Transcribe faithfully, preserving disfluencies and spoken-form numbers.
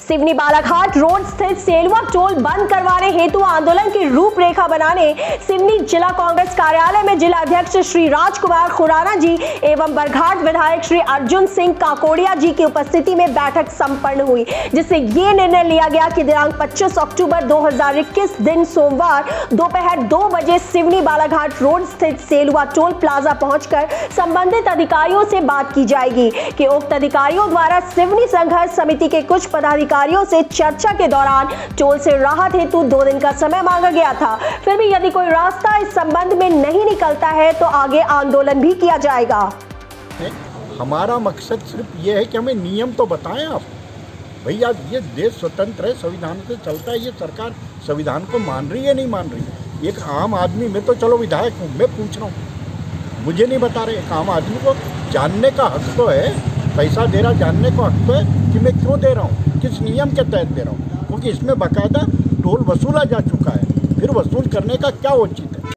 Seoni Balaghat road स्थित Selva toll बंद करवाने हेतु आंदोलन की रूपरेखा बनाने सिवनी जिला कांग्रेस कार्यालय में जिला अध्यक्ष श्री राजकुमार खुराना जी एवं बरघाट विधायक श्री अर्जुन सिंह काकोड़िया जी की उपस्थिति में बैठक संपन्न हुई, जिससे ये निर्णय लिया गया कि दिनांक पच्चीस अक्टूबर दो हज़ार इक्कीस दिन सोमवार दोपहर दो बजे सिवनी बालाघाट रोड स्थित सेलवा टोल प्लाजा पहुंचकर संबंधित अधिकारियों से बात की जाएगी कि उक्त अधिकारियों द्वारा सिवनी संघर्ष समिति के कुछ पदाधिकारी अधिकारियों से चर्चा के दौरान टोल से राहत हेतु दो दिन का समय मांगा गया था। फिर भी यदि कोई रास्ता इस संबंध में नहीं निकलता है तो आगे आंदोलन भी किया जाएगा। हमारा मकसद सिर्फ ये है कि हमें नियम तो बताएं आप भैया, ये देश स्वतंत्र है, संविधान से चलता है, ये सरकार संविधान को मान रही है नहीं मान रही है। एक आम आदमी में तो चलो विधायक हूँ, मैं पूछ रहा हूँ, मुझे नहीं बता रहे। एक आम आदमी को जानने का हक तो है, पैसा दे रहा जानने को हक तो है कि मैं क्यों दे रहा हूँ, किस नियम के तहत दे रहा हूँ, क्योंकि इसमें बाकायदा टोल वसूला जा चुका है, फिर वसूल करने का क्या औचित्य है।